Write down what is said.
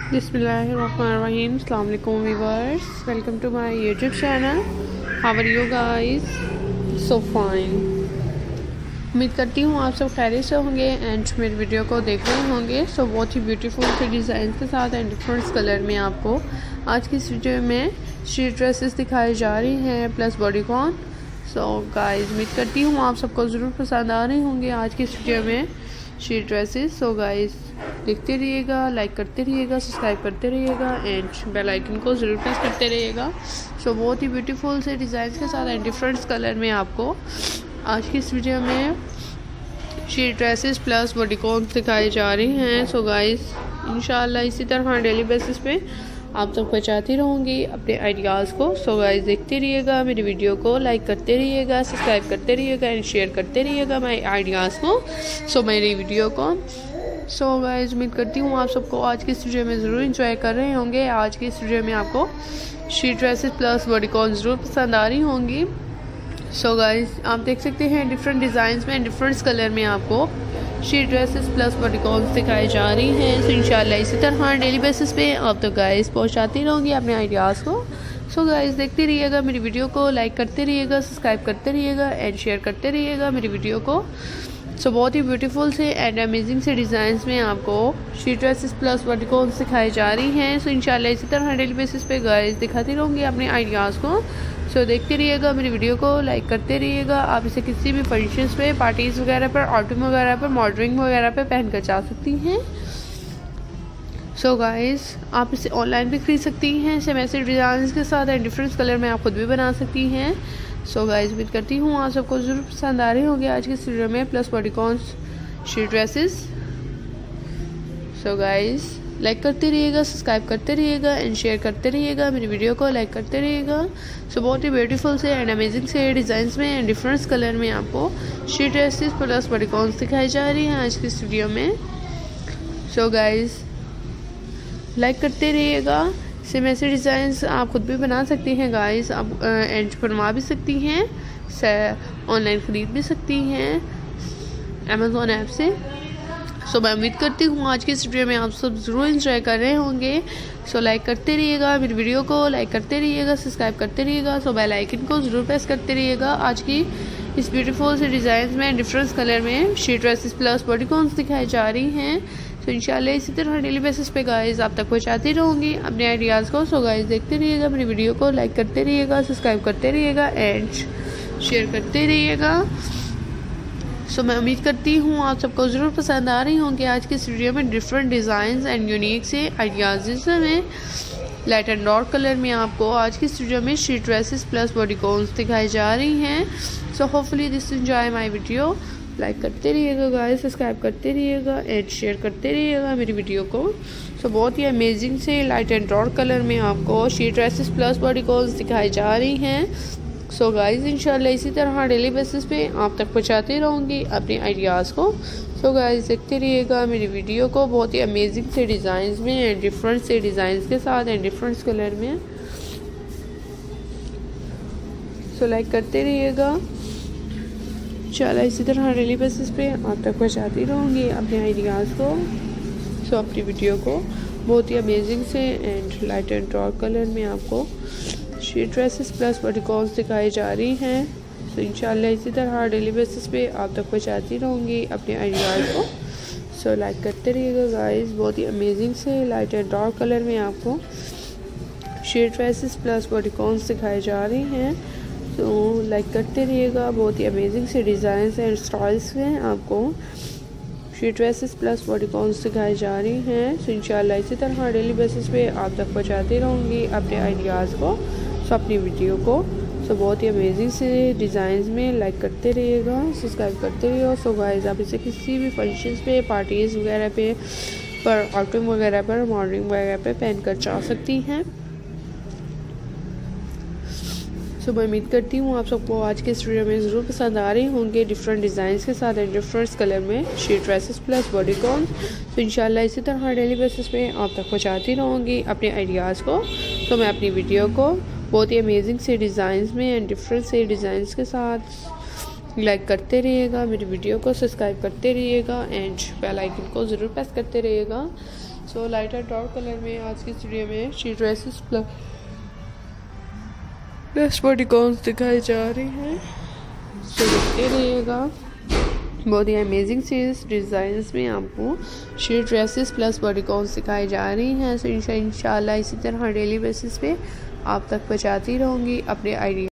बिस्मिल्लाहिर्रहमानिर्रहीम। अस्सलाम वालेकुम viewers, welcome to my YouTube channel. How are you guys? So fine. उम्मीद करती हूँ आप सब खैरियत से होंगे एंड मेरी वीडियो को देख रहे होंगे। सो बहुत ही ब्यूटीफुल से डिज़ाइन के साथ एंड डिफरेंट कलर में आपको आज की इस वीडियो में स्ट्रीट ड्रेसेस दिखाई जा रही हैं प्लस बॉडीकॉन। सो गाइस उम्मीद करती हूँ आप सबको ज़रूर पसंद आ रहे होंगे आज की इस वीडियो में स्ट्रीट ड्रेसेस। सो गाइस देखते रहिएगा, लाइक करते रहिएगा, सब्सक्राइब करते रहिएगा एंड बेल आइकन को ज़रूर प्रेस करते रहिएगा। सो बहुत ही ब्यूटीफुल से डिज़ाइन के साथ एंड डिफरेंट कलर में आपको आज की इस वीडियो में स्ट्रीट ड्रेसेस प्लस बॉडीकॉन दिखाई जा रही हैं। सो गाइस इंशाल्लाह इसी तरह डेली बेसिस पे आप तक पहुँचाती रहूँगी अपने आइडियाज़ को। सो गाइस देखते रहिएगा मेरी वीडियो को, लाइक करते रहिएगा, सब्सक्राइब करते रहिएगा एंड शेयर करते रहिएगा मेरे आइडियाज़ को, सो मेरी वीडियो को। सो गाइस उम्मीद करती हूँ आप सबको आज की इस वीडियो में ज़रूर इंजॉय कर रहे होंगे। आज की इस वीडियो में आपको स्ट्रीट ड्रेसेस प्लस बॉडीकॉन ज़रूर पसंद आ रही होंगी। सो गाइस आप देख सकते हैं डिफरेंट डिज़ाइंस में डिफरेंट कलर में आपको स्ट्रीट ड्रेसेस प्लस बॉडीकॉन दिखाई जा रही हैं। सो इंशाल्लाह इसी तरह डेली बेसिस पे आप तो गाइस पहुंचाती रहूँगी अपने आइडियाज़ को। सो गाइस देखते रहिएगा मेरी वीडियो को, लाइक करते रहिएगा, सब्सक्राइब करते रहिएगा एंड शेयर करते रहिएगा मेरी वीडियो को। सो बहुत ही ब्यूटीफुल से एंड अमेजिंग से डिज़ाइंस में आपको स्ट्रीट ड्रेसेस प्लस बॉडीकॉन दिखाई जा रही हैं। सो इंशाल्लाह इसी तरह डेली बेसिस पे गाइस दिखाती रहूँगी अपने आइडियाज़ को। सो देखते रहिएगा मेरी वीडियो को, लाइक करते रहिएगा। आप इसे किसी भी फंक्शंस पे, पार्टीज़ वगैरह पर, आउटिंग वगैरह पर, मॉडलिंग वगैरह पर पहन कर जा सकती हैं। सो गाइस आप इसे ऑनलाइन भी खरीद सकती हैं सेम ऐसे डिज़ाइन के साथ एंड डिफरेंट कलर में आप खुद भी बना सकती हैं। सो गाइस उम्मीद करती हूँ आप सबको ज़रूर पसंद आ रहे होंगे आज के इस वीडियो में plus bodycon street dresses. So guys like करते रहिएगा, सब्सक्राइब करते रहिएगा एंड शेयर करते रहिएगा मेरी वीडियो को, लाइक करते रहिएगा। सो बहुत ही ब्यूटीफुल से एंड अमेजिंग से डिज़ाइंस में एंड डिफरेंट कलर में आपको स्ट्रीट ड्रेसेस प्लस बॉडीकॉन दिखाई जा रही हैं आज की इस वीडियो में। सो गाइस लाइक करते रहिएगा। सेम ऐसे डिज़ाइंस आप खुद भी बना सकती हैं गाइस, आप एंड बनवा भी सकती हैं, ऑनलाइन ख़रीद भी सकती हैं अमेज़ॉन ऐप से। सो मैं उम्मीद करती हूँ आज की इस वीडियो में आप सब ज़रूर इंजॉय कर रहे होंगे। सो लाइक करते रहिएगा मेरी वीडियो को, लाइक करते रहिएगा, सब्सक्राइब करते रहिएगा। सो बेल आइकन को ज़रूर प्रेस करते रहिएगा। आज की इस ब्यूटीफुल से डिज़ाइन में डिफरेंट कलर में स्ट्रीट ड्रेसेस प्लस बॉडीकॉन दिखाई जा रही हैं। तो इंशाल्लाह इसी तरह डेली बेसिस पे गाइस आप तक पहुँचाती रहूँगी अपने आइडियाज़ को। सो गाइस देखते रहिएगा मेरी वीडियो को, लाइक करते रहिएगा, सब्सक्राइब करते रहिएगा एंड शेयर करते रहिएगा। सो मैं उम्मीद करती हूँ आप सबको ज़रूर पसंद आ रही होंगी आज की इस वीडियो में डिफरेंट डिज़ाइंस एंड यूनिक से आइडियाज़ में लाइट एंड डार्क कलर में आपको आज की इस वीडियो में स्ट्रीट ड्रेसेस प्लस बॉडीकॉन दिखाई जा रही हैं। So hopefully this enjoy my video. Like करते रहिएगा गाइस, सब्सक्राइब करते रहिएगा एंड शेयर करते रहिएगा मेरी वीडियो को। सो बहुत ही अमेजिंग से लाइट एंड डार्क कलर में आपको स्ट्रीट ड्रेसेस प्लस बॉडीकॉन दिखाई जा रही हैं। सो गाइस इंशाल्लाह इसी तरह डेली बेसिस पे आप तक पहुँचाती रहूँगी अपने आइडियाज़ को। सो गाइस देखते रहिएगा मेरी वीडियो को बहुत ही अमेजिंग से डिज़ाइंस में एंड डिफरेंट से डिज़ाइंस के साथ एंड डिफरेंट कलर में। सो लाइक करते रहिएगा। इंशाल्लाह इसी तरह डेली बेसिस पे आप तक पहुँचाती रहूँगी अपने आइडियाज़ को। सो अपनी वीडियो को बहुत ही अमेजिंग से and light and dark colour में आपको स्ट्रीट ड्रेसेस प्लस बॉडीकॉन दिखाई जा रही हैं। सो इंशाल्लाह इसी तरह डेली बेसिस पे आप तक पहुँचाती रहूँगी अपने आइडियाज़ को। सो लाइक करते रहिएगा गाइस। बहुत ही अमेजिंग से लाइट एंड डार्क कलर में आपको स्ट्रीट ड्रेसेस प्लस बॉडीकॉन दिखाई जा रही हैं। तो लाइक करते रहिएगा। बहुत ही अमेजिंग से डिज़ाइंस एंड स्टाइल्स में आपको स्ट्रीट ड्रेसेस प्लस बॉडीकॉन दिखाई जा रही हैं। सो इंशाल्लाह इसी तरह डेली बेसिस पे आप तक पहुँचाती रहूँगी अपने आइडियाज़ को, सो अपनी वीडियो को। सो बहुत ही अमेजिंग से डिज़ाइंस में लाइक करते रहिएगा, सब्सक्राइब करते रहिएगा। सो गाइस आप इसे किसी भी फंक्शंस पे, पार्टीज़ वगैरह पे, पर आउटिंग वगैरह पर, मॉडलिंग वगैरह पे पहन कर जा सकती हैं। सो मैं उम्मीद करती हूँ आप सबको आज के इस वीडियो में ज़रूर पसंद आ रही होंगे डिफरेंट डिज़ाइंस के साथ एंड डिफरेंट कलर में स्ट्रीट ड्रेसेस प्लस बॉडीकॉन। तो इंशाल्लाह इसी तरह डेली बेसिस पे आप तक पहुँचाती रहूँगी अपने आइडियाज़ को। तो मैं अपनी वीडियो को बहुत ही अमेजिंग से डिज़ाइंस में एंड डिफरेंट से डिज़ाइंस के साथ लाइक करते रहिएगा मेरी वीडियो को, सब्सक्राइब करते रहिएगा एंड बेल आइकन को ज़रूर प्रेस करते रहिएगा। सो लाइट और डार्क कलर में आज की वीडियो में शी ड्रेसेस प्लस बॉडीकॉन्स दिखाई जा रही हैं। सो देखते रहिएगा, बहुत ही अमेजिंग चीज़ डिज़ाइंस में आपको शी ड्रेसेस प्लस बॉडीकॉन्स दिखाई जा रही हैं। सो इंशाल्लाह इसी तरह डेली बेसिस पे आप तक पहुँचाती रहूँगी अपने आइडिया।